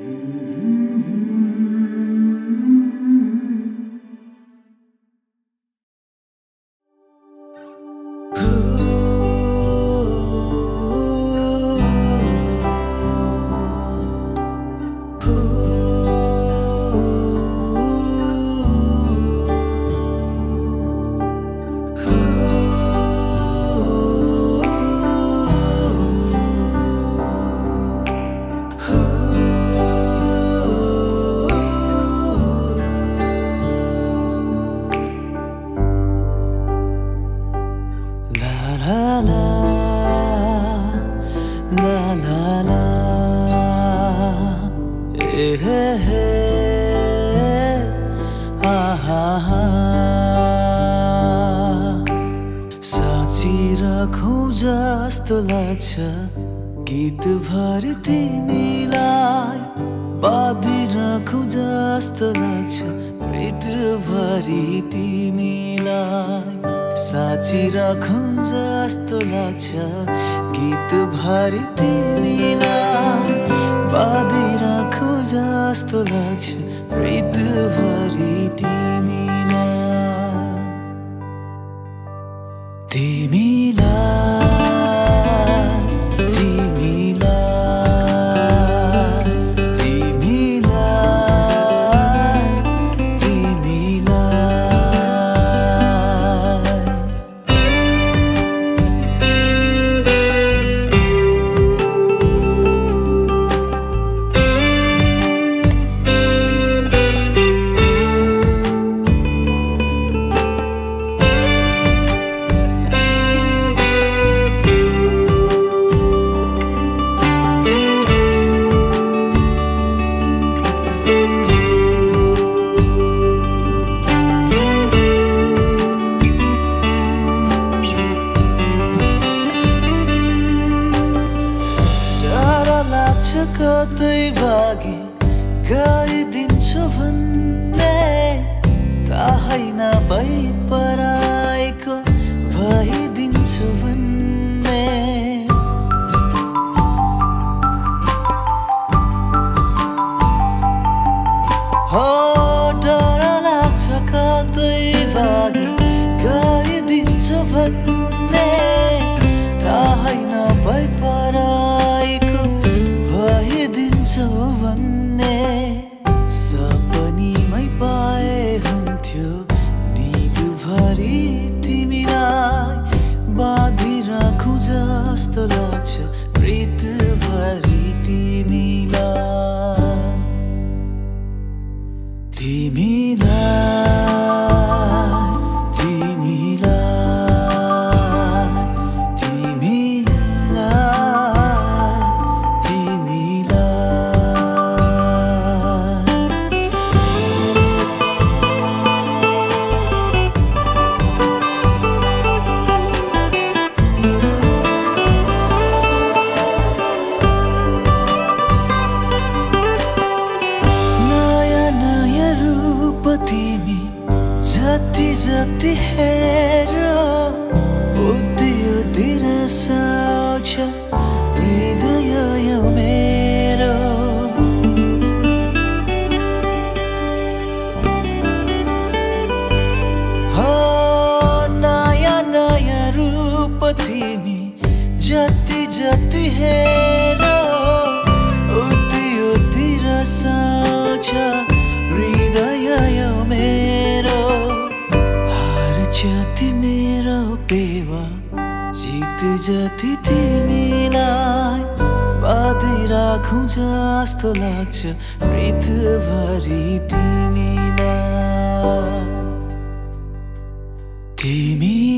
साची राखु जस्तो लाग्छ गीत भरि तिमीलाई बाँधि राखु जस्तो लाग्छ प्रीत भरि तिमीलाई साची राखु जस्तो लाग्छ गीत भरि तिमीलाई बाँधि राखु जस्तो लाग्छ प्रीत भरि तिमीलाई कतै भागी गइदिन्छु भन्ने थाहै नभई पराएको भइदिन्छु भन्ने हो डर लाग्छ कतै भागी गइदिन्छु भन्ने थाहै नभई पराएको भइदिन्छौ भन्ने सपनीमै पाए हुन्थ्यो निदुभरि तिमीलाई बाँधि राखु जस्तो लाग्छ प्रीत भरि तिमीलाई जति हेरो उति उति रसाउँछ हृदय यो मेरो हो नयाँ नयाँ रूप तिमी जति जति हेरो उति उति रसाउँछ हृदय यो मेरो जति मेरो पेवा जित जति तिमीलाई बाँधि राखु जस्तो लाग्छ प्रीत भरि तिमीलाई